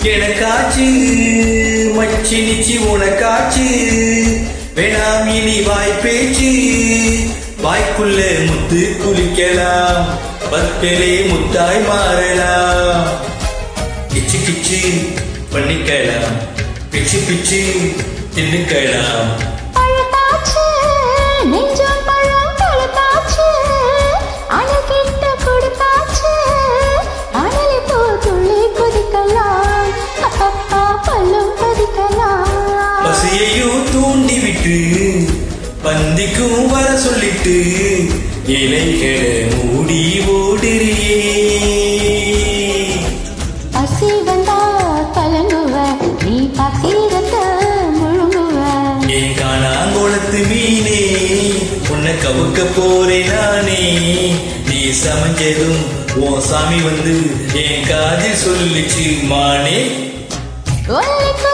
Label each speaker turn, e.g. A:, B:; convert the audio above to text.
A: எனக்காச்சு மச்சி நிச்சி உனக்காச்சு வேணாம் இனி வாய்ப்பேச்சு வாய்க்குள்ள முத்து குளிக்கலாம் பத்தலே முத்தாய் மாறலாம் கிச்சு கிச்சு பண்ணிக்கலாம் பிச்சு பிச்சு தின்னுக்கலாம் பசியையும் தூண்டிவிட்டு பந்திக்கும் வர சொல்லிட்டு இலைகளை மூடி ஓடுறியே
B: பசி வந்தா கலங்குவ நீ பாத்தீரத்தை முழுங்குவ
A: ஏன் காணாங்கோளத்து மீனே உன்னை கவுக்க போறேன் நானே நீ சமைஞ்சதும் உன் சாமி வந்து என் காதில் சொல்லிச்சு மானே